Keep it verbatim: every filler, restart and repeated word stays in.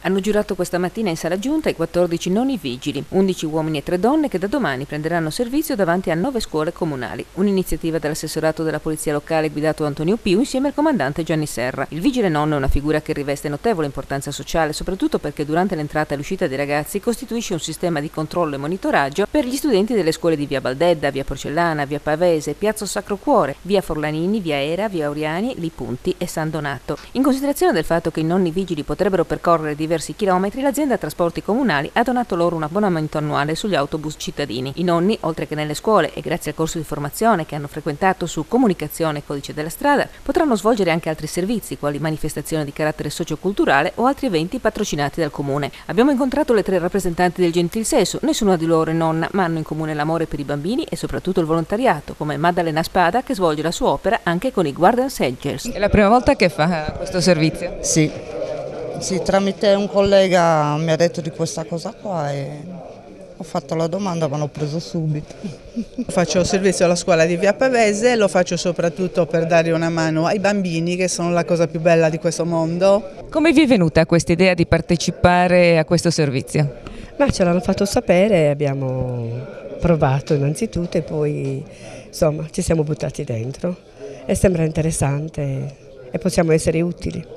Hanno giurato questa mattina in sala giunta i quattordici nonni vigili, undici uomini e tre donne che da domani prenderanno servizio davanti a nove scuole comunali. Un'iniziativa dell'assessorato della polizia locale guidato da Antonio Piu insieme al comandante Gianni Serra. Il vigile nonno è una figura che riveste notevole importanza sociale, soprattutto perché durante l'entrata e l'uscita dei ragazzi costituisce un sistema di controllo e monitoraggio per gli studenti delle scuole di via Baldedda, via Porcellana, via Pavese, piazza Sacro Cuore, via Forlanini, via Era, via Auriani, Li Punti e San Donato. In considerazione del fatto che i nonni vigili potrebbero percorrere diversi chilometri, l'azienda Trasporti Comunali ha donato loro un abbonamento annuale sugli autobus cittadini. I nonni, oltre che nelle scuole e grazie al corso di formazione che hanno frequentato su comunicazione e codice della strada, potranno svolgere anche altri servizi, quali manifestazioni di carattere socioculturale o altri eventi patrocinati dal comune. Abbiamo incontrato le tre rappresentanti del gentil sesso, nessuna di loro è nonna, ma hanno in comune l'amore per i bambini e soprattutto il volontariato, come Maddalena Spada, che svolge la sua opera anche con i Guardians Angels. È la prima volta che fa questo servizio? Sì. Sì, tramite un collega mi ha detto di questa cosa qua e ho fatto la domanda ma l'ho preso subito. Faccio servizio alla scuola di via Pavese, lo faccio soprattutto per dare una mano ai bambini che sono la cosa più bella di questo mondo. Come vi è venuta questa idea di partecipare a questo servizio? Ma ce l'hanno fatto sapere, abbiamo provato innanzitutto e poi insomma ci siamo buttati dentro e sembra interessante e possiamo essere utili.